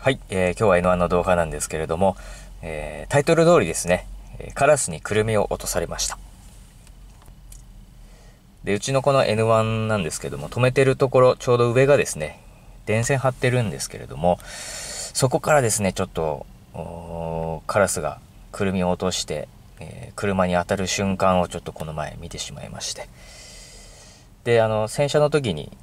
はい、今日は N1 の動画なんですけれども、タイトル通りですね、カラスにクルミを落とされました。で、うちのこの N1 なんですけども、止めてるところ、ちょうど上がですね、電線張ってるんですけれども、そこからですね、ちょっと、カラスがクルミを落として、車に当たる瞬間をちょっとこの前見てしまいまして。で、洗車の時に、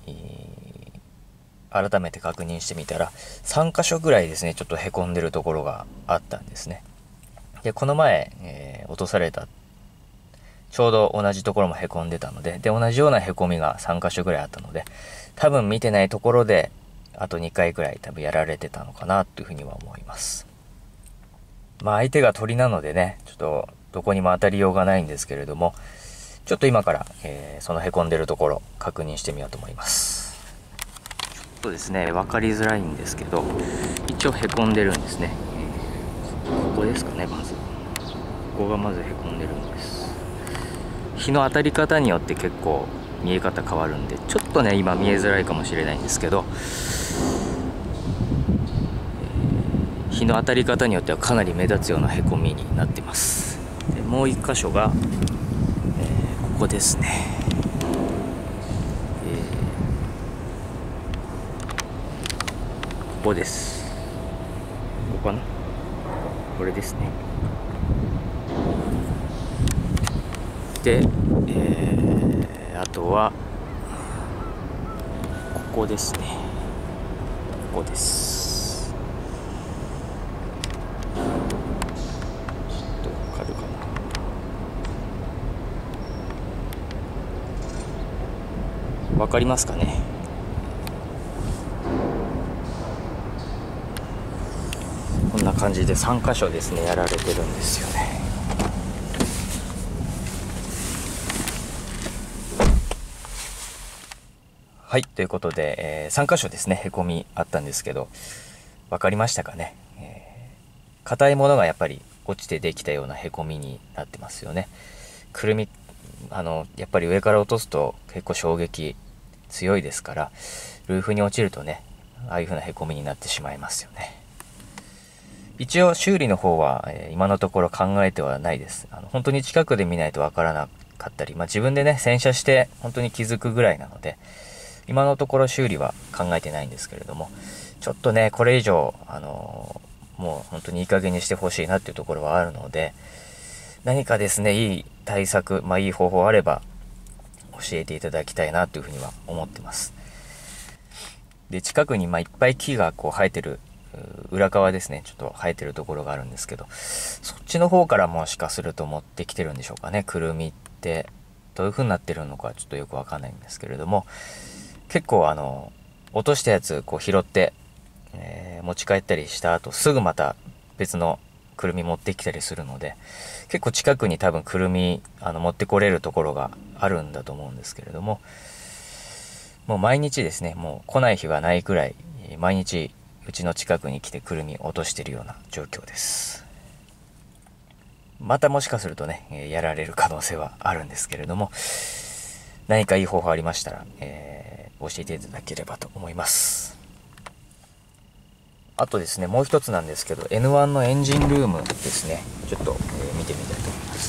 改めて確認してみたら、3箇所ぐらいですね、ちょっと凹んでるところがあったんですね。で、この前、落とされた、ちょうど同じところも凹んでたので、同じような凹みが3箇所ぐらいあったので、多分見てないところで、あと2回ぐらい多分やられてたのかな、というふうには思います。まあ相手が鳥なのでね、ちょっとどこにも当たりようがないんですけれども、ちょっと今から、その凹んでるところ、確認してみようと思います。とですね、分かりづらいんですけど、一応へこんでるんですね。ここですかね。まずここがまずへこんでるんです。日の当たり方によって結構見え方変わるんで、ちょっとね今見えづらいかもしれないんですけど、日の当たり方によってはかなり目立つようなへこみになってます。でもう一箇所が、ここですね。ここです。ここかな、これですね。で、あとはここですね。ここです。ちょっとわかるかな。わかりますかね。こんな感じで3箇所ですね、やられてるんですよね。はい、ということで、3箇所ですね、へこみあったんですけど、分かりましたかね。硬いものがやっぱり落ちてできたようなへこみになってますよね。くるみ、やっぱり上から落とすと結構衝撃強いですから、ルーフに落ちるとね、ああいう風なへこみになってしまいますよね。一応修理の方は、今のところ考えてはないです。本当に近くで見ないとわからなかったり、自分でね、洗車して本当に気づくぐらいなので、今のところ修理は考えてないんですけれども、ちょっとね、これ以上、もう本当にいい加減にしてほしいなっていうところはあるので、何かですね、いい対策、いい方法あれば、教えていただきたいなというふうには思ってます。で、近くにいっぱい木がこう生えてる、裏側ですね、ちょっと生えてるところがあるんですけど、そっちの方からもしかすると持ってきてるんでしょうかね。くるみってどういう風になってるのかちょっとよくわかんないんですけれども、結構落としたやつこう拾って、持ち帰ったりした後すぐまた別のくるみ持ってきたりするので、結構近くに多分くるみ持ってこれるところがあるんだと思うんですけれども、もう毎日ですね、もう来ない日はないくらい毎日うちの近くに来てくるみ落としてるような状況です。またもしかするとね、やられる可能性はあるんですけれども、何かいい方法ありましたら、教えていただければと思います。あとですね、もう一つなんですけど、N1 のエンジンルームですね、ちょっと、見てみたいと思います。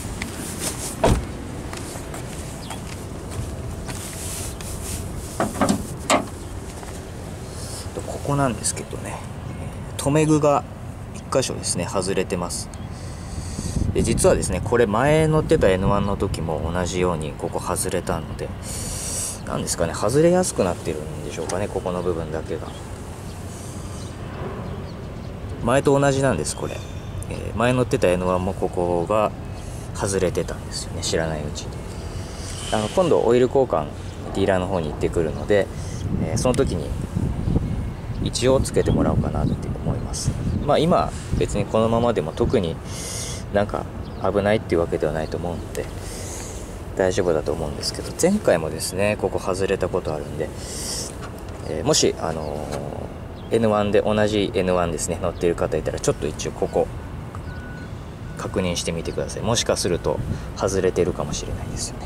ここなんですけどね、留め具が1箇所ですね、外れてます。で、実はですね、これ前乗ってた N1 の時も同じようにここ外れたので、なんですかね、外れやすくなってるんでしょうかね、ここの部分だけが。前と同じなんです、これ。前乗ってた N1 もここが外れてたんですよね、知らないうちに。今度オイル交換ディーラーの方に行ってくるので、その時に一応つけてもらおうかなって思います。今別にこのままでも特になんか危ないっていうわけではないと思うので大丈夫だと思うんですけど、前回もですねここ外れたことあるんで、もしN1 で同じ N1 ですね乗っている方いたら、ちょっと一応ここ確認してみてください。もしかすると外れてるかもしれないですよね。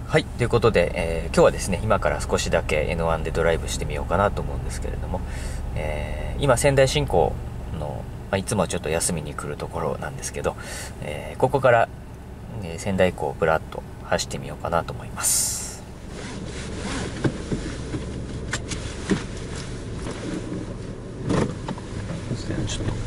はい、ということで、今日はですね、今から少しだけ N1 でドライブしてみようかなと思うんですけれども、今仙台新港の、いつもちょっと休みに来るところなんですけど、ここから、仙台港をぶらっと走ってみようかなと思います。ちょっと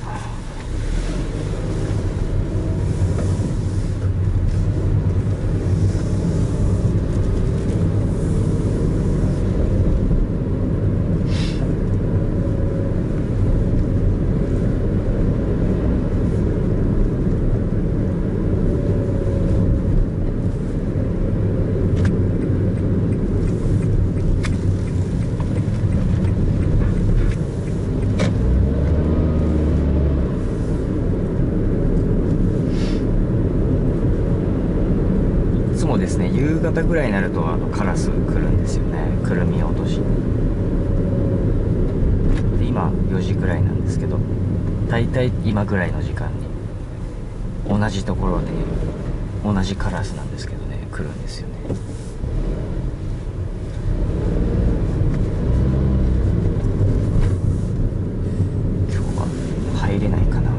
ですね、夕方ぐらいになるとカラス来るんですよね。くるみ落としで、今4時ぐらいなんですけど、だいたい今ぐらいの時間に同じところで同じカラスなんですけどね、来るんですよね。今日は入れないかな。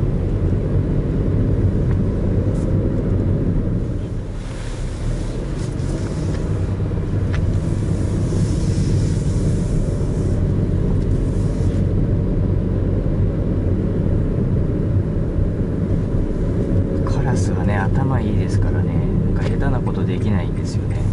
頭いいですからね、なんか下手なことできないんですよね。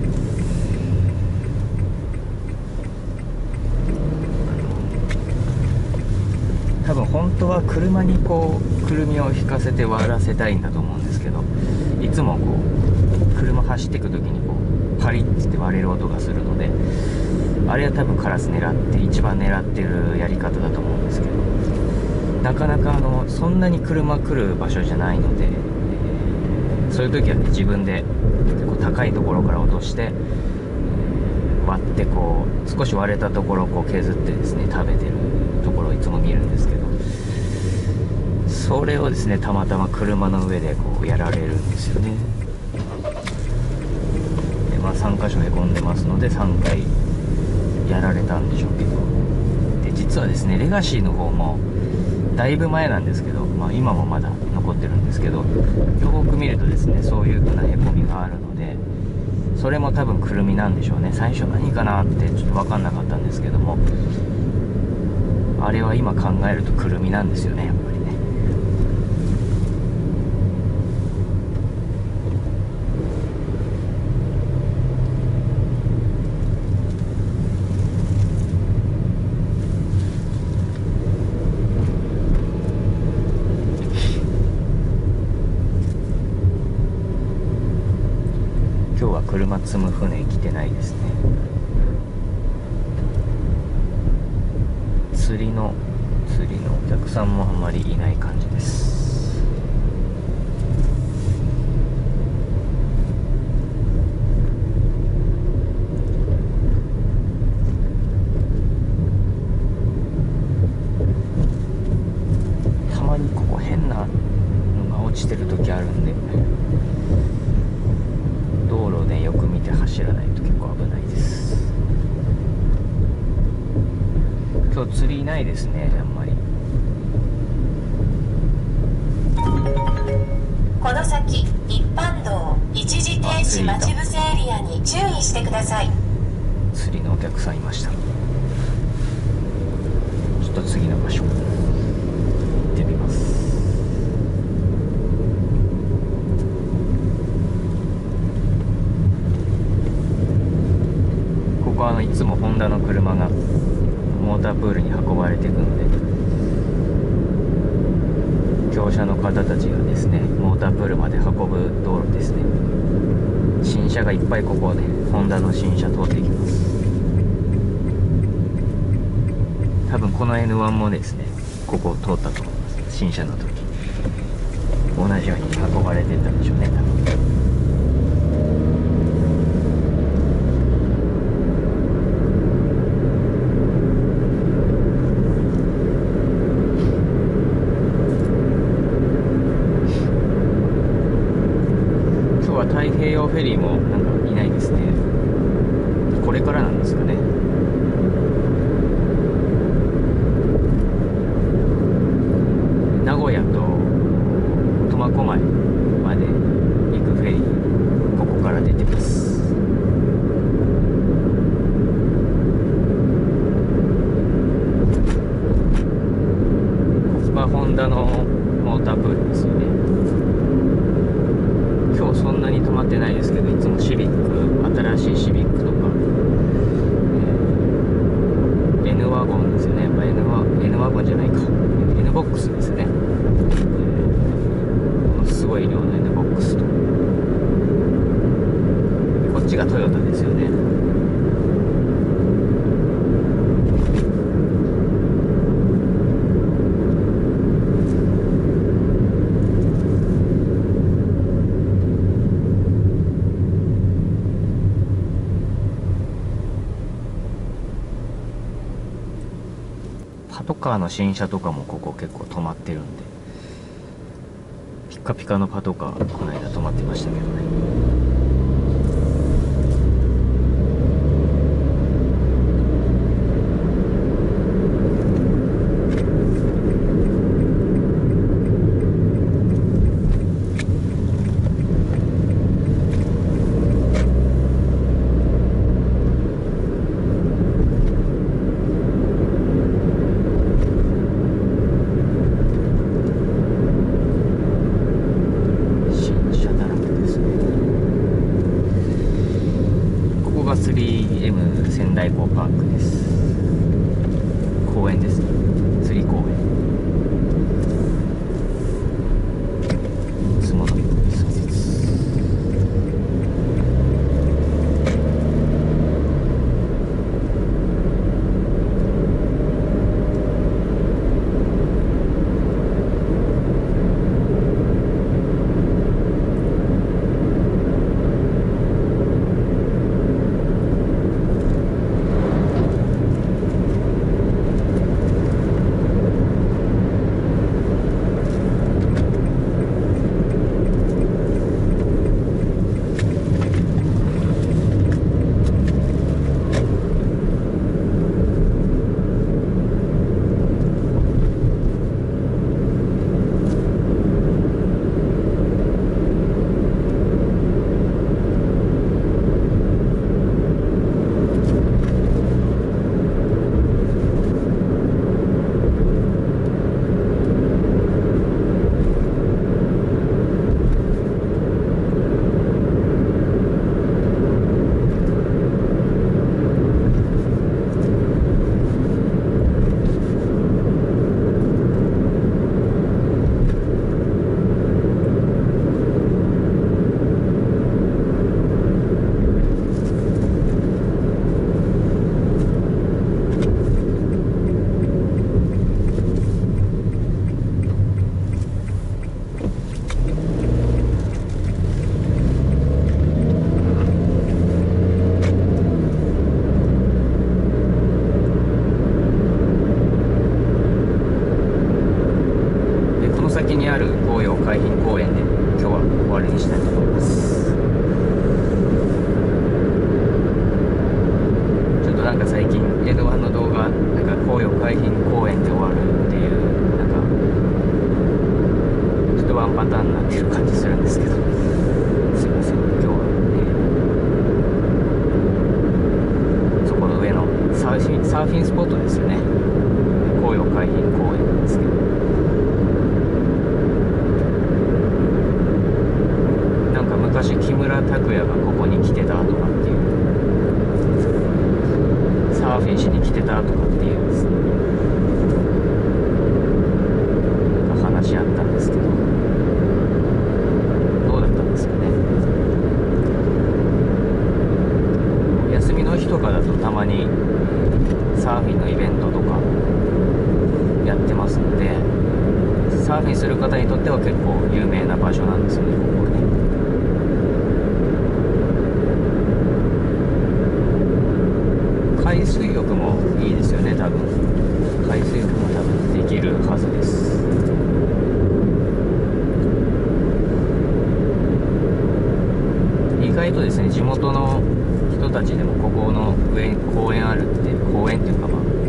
多分本当は車にこうくるみを引かせて割らせたいんだと思うんですけど、いつもこう車走っていく時にこうパリッって割れる音がするので、あれは多分カラス一番狙ってるやり方だと思うんですけど、なかなかそんなに車来る場所じゃないので、そういう時はね、自分で結構高いところから落として、割ってこう少し割れたところをこう削ってですね、食べてるところをいつも見るんですけど、それをですね、たまたま車の上でこうやられるんですよね。で、3箇所へこんでますので3回やられたんでしょうけど、で実はですね、レガシーの方もだいぶ前なんですけど、今もまだ残ってるんですけど、よく見るとですね、そういう風なへこみがあるので、それも多分くるみなんでしょうね。最初何かなってちょっと分かんなかったんですけども、あれは今考えるとくるみなんですよね、やっぱりね。今日は車積む船来てないですね。釣りのお客さんもあんまりいない感じです。たまにここ変なのが落ちてる時あるんで、道路をね、よく見て走らないと結構危ないです。今日釣りいないですね、あんまり。 この先一般道一時停止待ち伏せエリアに注意してください。 釣りのお客さんいました。ちょっと次の場所行ってみます。ここはいつもホンダの車がモータープールに運ばれていくので、業者の方たちがですね、モータープールまで運ぶ道路ですね。新車がいっぱいここをね、ホンダの新車通っていきます。多分この N1 もですね、ここを通ったと思います。新車の時同じように運ばれていったんでしょうね、多分。太平洋フェリーもなんかいないですね。これからなんですかね。名古屋と苫小牧まで行くフェリー、ここから出てます。ホンダのモータープールですよね。今日そんなに止まってないですけど、いつもシビック、新しいシビックとか、N ワゴンですよね。やっぱ N ワゴンじゃないか、N ボックスですね。ものすごい量の N ボックスと、こっちがトヨタですよね。パトカーの新車とかもここ結構止まってるんで、ピカピカのパトカーこの間止まってましたけどね。3M 仙台港パークです。公園ですね。釣り公園。相撲の施設。ある紅葉海浜公園で今日は終わりにしたいと思います。ちょっとなんか最近江戸湾の動画、なんか紅葉海浜公園で終わるっていう、なんかちょっとワンパターンになってる感じするんですけど、すいません。今日は、そこの上のサーフィンスポットですよね。紅葉海浜公園なんですけど、昔木村拓哉がここに来てたとかっていう、サーフィンしに来てたとかっていうですね、なんか話あったんですけど、どうだったんですかね。休みの日とかだとたまにサーフィンのイベントとかやってますので、サーフィンする方にとっては結構有名な場所なんですよね、ここはね。海水浴もいいですよね、多分。海水浴も多分できるはずです。意外とですね、地元元の人たちでもここの上に公園あるって公園っていうか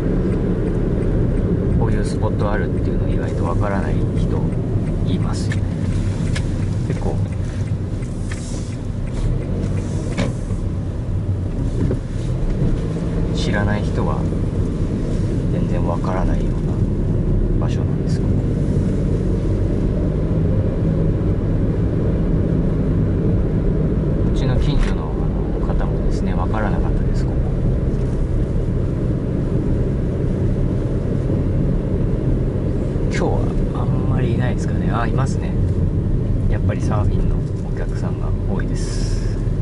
こういうスポットあるっていうの意外とわからない人いますよね。結構知らない人は全然わからないような場所なんですけど、うちの近所の方もですねわからなかったです。ここ今日はあんまりいないですかね。あ、いますね。やっぱりサーフィンのお客さんが多いです。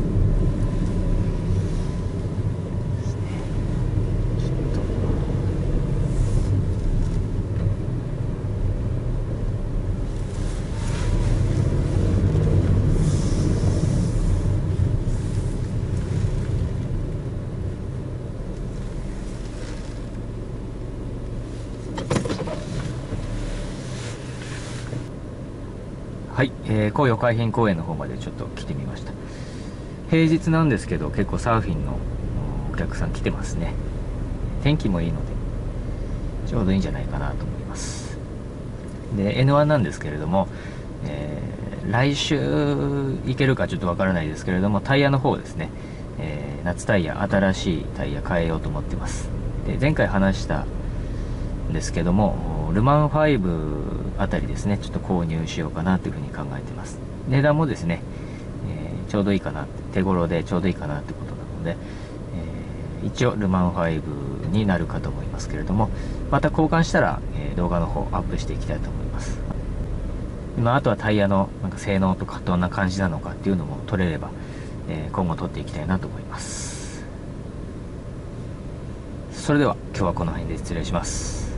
はい、紅葉海浜公園の方までちょっと来てみました。平日なんですけど結構サーフィンのお客さん来てますね。天気もいいのでちょうどいいんじゃないかなと思います。で N1 なんですけれども、来週行けるかちょっとわからないですけれども、タイヤの方ですね、夏タイヤ、新しいタイヤ変えようと思ってます。で前回話したんですけども、ルマン5あたりですね、ちょっと購入しようかなというふうに考えてます。値段もですね、ちょうどいいかな、手頃でちょうどいいかなってことなので、一応ルマン5になるかと思いますけれども、また交換したら、動画の方アップしていきたいと思います。あとはタイヤのなんか性能とかどんな感じなのかっていうのも撮れれば、今後撮っていきたいなと思います。それでは今日はこの辺で失礼します。